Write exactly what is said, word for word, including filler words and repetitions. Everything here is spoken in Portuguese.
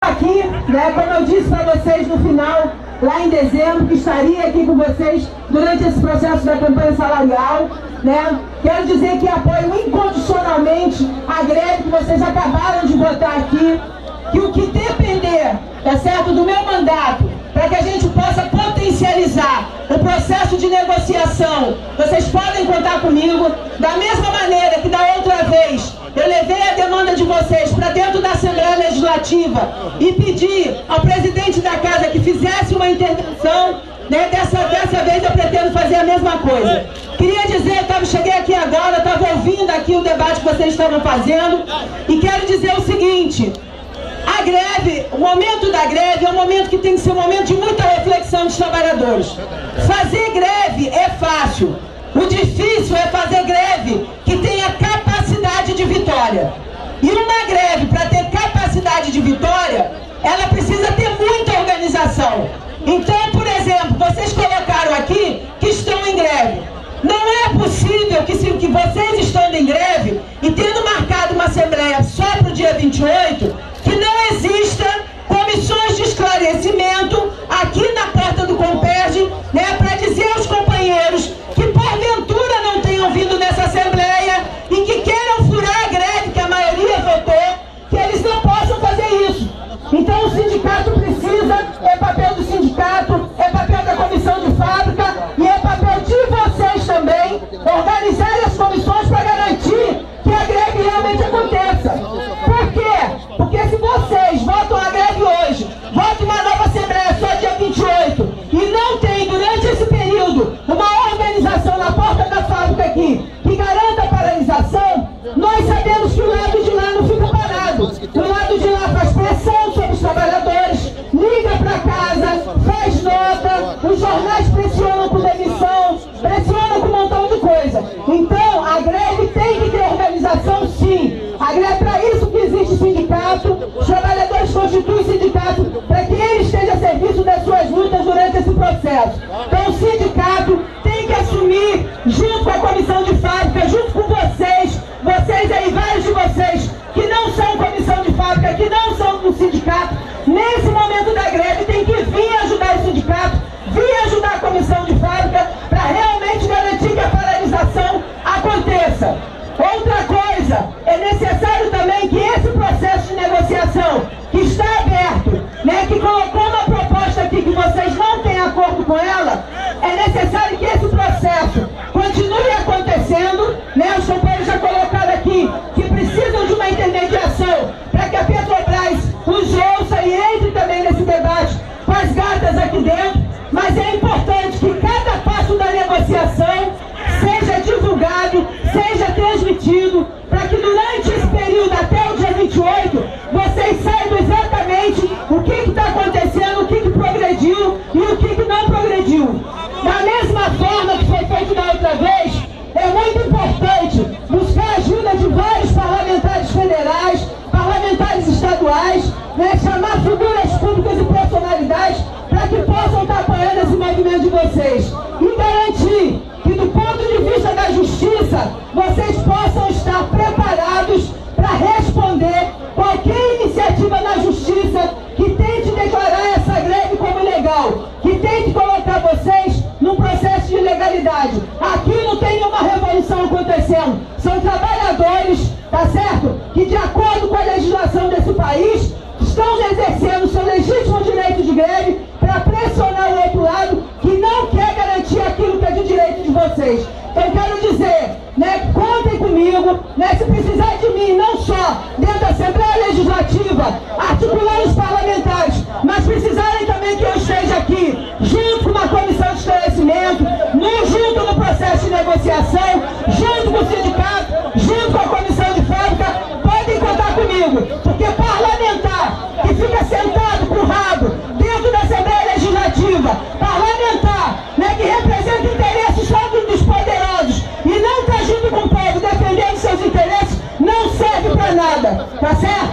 Aqui, né, como eu disse para vocês no final, lá em dezembro, que estaria aqui com vocês durante esse processo da campanha salarial, né? Quero dizer que apoio incondicionalmente a greve que vocês acabaram de votar aqui, que o que depender, tá certo, do meu mandato, para que a gente possa potencializar o processo de negociação, vocês podem contar comigo, da mesma maneira que da outra vez eu levei a demanda de vocês para dentro da Assembleia Legislativa e pedi ao presidente da Casa que fizesse uma intervenção, né? Dessa, dessa vez eu pretendo fazer a mesma coisa. Queria dizer, eu tava, cheguei aqui agora, estava ouvindo aqui o debate que vocês estavam fazendo e quero dizer o seguinte: a greve, o momento da greve é um momento que tem que ser um momento de muita reflexão dos trabalhadores. Fazer greve é fácil, o difícil é fazer greve que tenha capacidade de vitória. E uma greve, para ter capacidade de vitória, ela precisa ter muita organização. Então, por exemplo, vocês colocaram aqui que estão em greve. Não é possível que, se, que vocês estando em greve e tendo marcado uma assembleia só para o dia vinte e oito, que não exista comissões de esclarecimento aqui na porta do Comperj, né, para dizer aos companheiros que porventura não tenham vindo nessa assembleia e que queiram furar a greve que a maioria votou, que eles não possam fazer isso. Então o sindicato precisa, é papel do sindicato, é papel da comissão de fábrica e é papel de vocês também organizarem as comissões para garantir que a greve realmente aconteça. Por quê? Porque se vocês votam a greve hoje, votam uma nova assembleia só dia vinte e oito e não tem durante esse período uma organização na porta da fábrica aqui que garanta a paralisação, nós sabemos que o lado de lá não fica parado. O lado de lá faz pressão sobre os trabalhadores, liga para casa, faz nota, os jornais pressionam com demissão, pressionam com um montão de coisa. Então, a greve tem que ter organização, sim. A greve é para isso que existe sindicato, os trabalhadores constituem o sindicato para que ele esteja a serviço das suas lutas durante esse processo. Então, o sindicato tem que assumir, junto com a comissão de fábrica, junto com vocês, vocês aí, vários de vocês, que não são comissão de fábrica, que não são do sindicato, nesse momento da greve tem que vir ajudar o sindicato, vir ajudar a comissão de fábrica para realmente garantir que a paralisação aconteça. Outra coisa, é necessário também que esse processo de negociação que está aberto, né, que colocou uma proposta aqui que vocês não têm acordo com ela, é necessário que esse processo continue acontecendo, né? Os companheiros já colocaram aqui que precisam de uma intermediação para que a Petrobras os ouça e entre também nesse debate com as gatas aqui dentro, mas é importante que cada passo da negociação seja divulgado, seja transmitido, para que durante esse período até o dia vinte e oito, vocês saibam exatamente o que está acontecendo, o que, que progrediu e o que, que não progrediu. Da mesma forma que foi feito da outra vez, é muito importante buscar a ajuda de vários parlamentares federais, parlamentares estaduais, né, chamar figuras públicas e personalidades para que possam estar apoiando esse movimento de vocês e garantir que, do ponto de vista da justiça, vocês possam estar preparados para responder qualquer iniciativa na justiça que tente declarar essa greve como ilegal, que tente colocar vocês num processo de ilegalidade. Aqui não tem nenhuma revolução acontecendo, são trabalhadores, tá certo? Que, de acordo com a legislação desse país, estão exercendo o seu legítimo direito de greve para pressionar o outro lado que não quer garantir aquilo que é de direito de vocês. Eu quero dizer, né, contem comigo, né, se precisar de mim, não só dentro da Assembleia Legislativa, articulando os parlamentares, mas precisarem também que eu esteja aqui, junto com uma comissão de esclarecimento, no, junto no processo de negociação, junto com o sindicato, junto com a comissão de fábrica, podem contar comigo, porque parlamentar que fica sentado com o rabo dentro da Assembleia Legislativa, parlamentar, né, que representa interesses só dos poderosos e não está junto com o povo defendendo seus interesses, não serve para nada, tá certo?